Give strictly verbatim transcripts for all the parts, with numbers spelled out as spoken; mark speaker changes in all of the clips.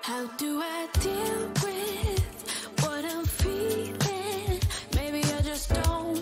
Speaker 1: How do I deal with what I'm feeling? Maybe I just don't.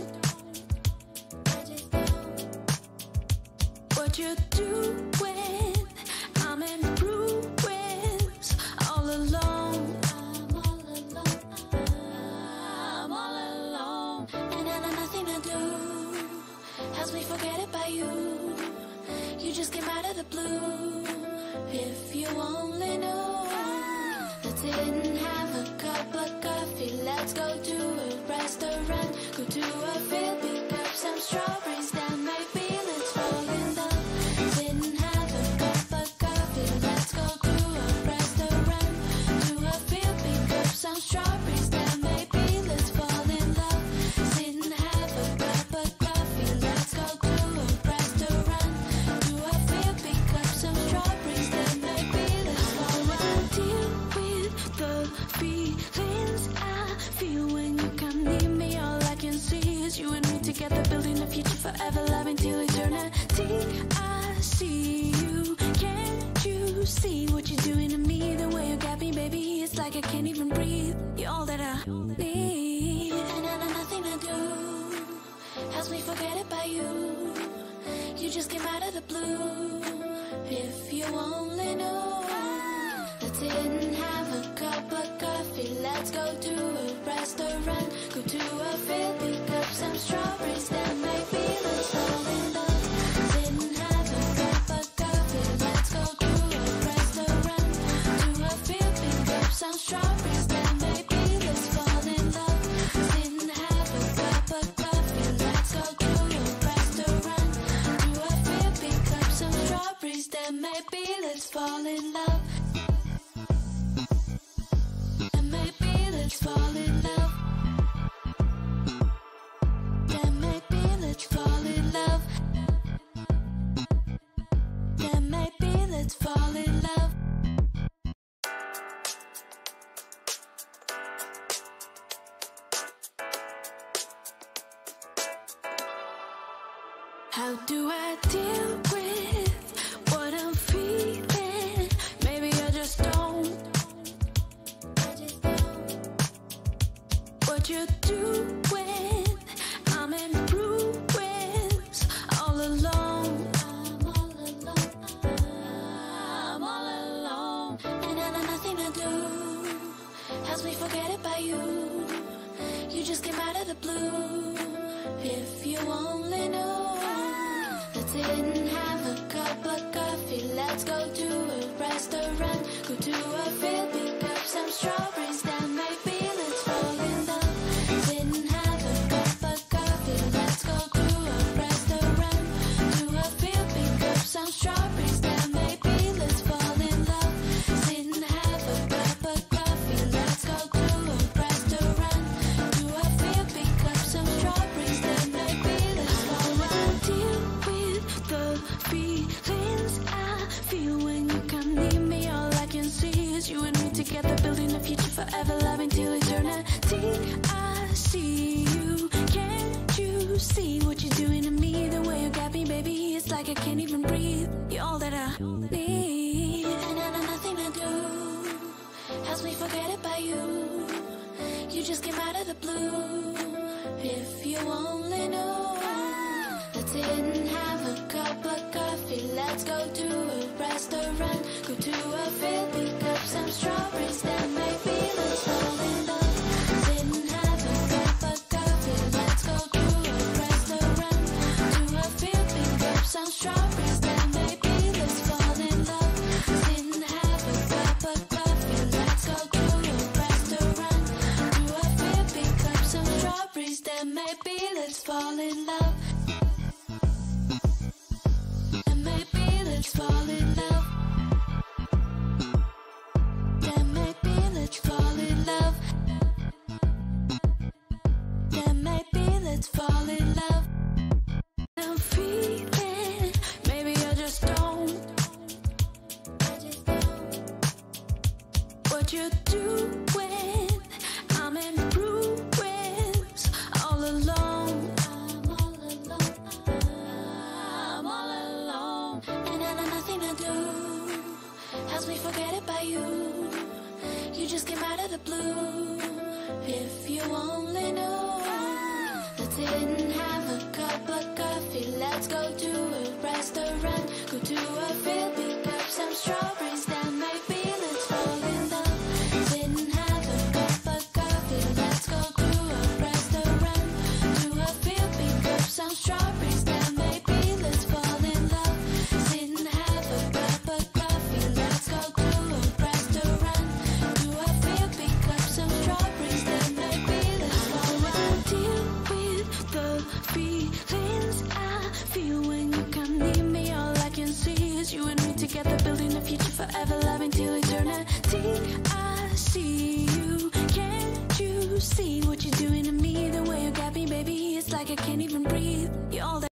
Speaker 1: What you're doing, I'm in ruins, all alone. I'm all alone. I'm all alone. And I know nothing to do helps me forget about you. You just came out of the blue. If you only knew. Didn't have a cup of coffee. Let's go to a restaurant, go to a field, pick up some strawberries, then maybe let's fall in love. Didn't have a cup of coffee. Let's go to a restaurant, to a field, pick up some strawberries, then maybe let's fall in love. Didn't have a cup of coffee. Let's go to a restaurant, to a field, pick up some strawberries, then maybe let's fall in love. The feelings I feel when you come near me, all I can see is you and me together, building a future forever, loving till eternity. I see you, can't you see what you're doing to me? The way you got me, baby, it's like I can't even breathe. You're all that I need, and I know nothing to do helps me forget about you. You just came out of the blue. If you only knew. Didn't have a cup of coffee. Let's go to a restaurant, go to a field, pick up some strawberries, then maybe let's fall in love. Didn't have a cup of coffee. Let's go to a restaurant, to a field, pick up some strawberries, then maybe let's fall in love. Didn't have a cup of coffee. Let's go to a restaurant, to a field, pick up some strawberries, then maybe let's fall in love. Let's fall in love. Then maybe let's fall in love. Then maybe let's fall in love. How do I deal with what I'm feeling? Maybe I just don't. What you're doing, I'm in ruins, all alone. I'm all alone. I'm all alone. And I know nothing to do helps me forget about you. You just came out of the blue. If you only knew. Didn't have a cup of coffee. Let's go to a restaurant, go to a field, pick up some strawberries, then maybe let's fall in love. Didn't have a cup of coffee. Let's go to a restaurant, to a field, pick up some strawberries, then maybe let's fall in love. Didn't have a cup of coffee. Let's go to a restaurant, to a field, pick up some strawberries, then maybe let's fall in love. Deal with the feelings I feel when you come near me. All I can see is you and me together, building a future forever, loving till eternity. I see you, can't you see what you're doing to me? The way you got me, baby, it's like I can't even breathe. You're all that I need, and I know nothing to do helps me forget about you. You just came out of the blue. If you only knew. Didn't have a cup of coffee. Let's go to a restaurant, go to a field, pick up some strawberries, then maybe let's fall in love. Didn't have a cup of coffee. Let's go to a restaurant, to a field, pick up some strawberries, then maybe let's fall in love. Didn't have a cup of coffee. Let's go to a restaurant, to a field, pick up some strawberries, then maybe let's fall in love. Let's fall in love. Then maybe let's fall in love. Then maybe let's fall in love. I'm feeling, maybe I just don't. What you're doing, I'm in ruins, all alone. I'm all alone. I'm all alone. And I know nothing to do Sit and have a cup of coffee. Let's go to a restaurant. Go to a field, pick up some strawberries. Then maybe let's fall in love. Sit and have a cup of coffee. Let's go to a restaurant. To a field, pick up some strawberries. Then maybe let's fall in love. Sit and have a cup of coffee. Let's go to a restaurant. To a field, pick up some strawberries. Then maybe let's fall in love. Deal with the feelings I feel when you come near me. All I can see is you and me together, building a future forever, loving till eternity. I see you, can't you see what you're doing to me? The way you got me, baby, it's like I can't even breathe. You're all that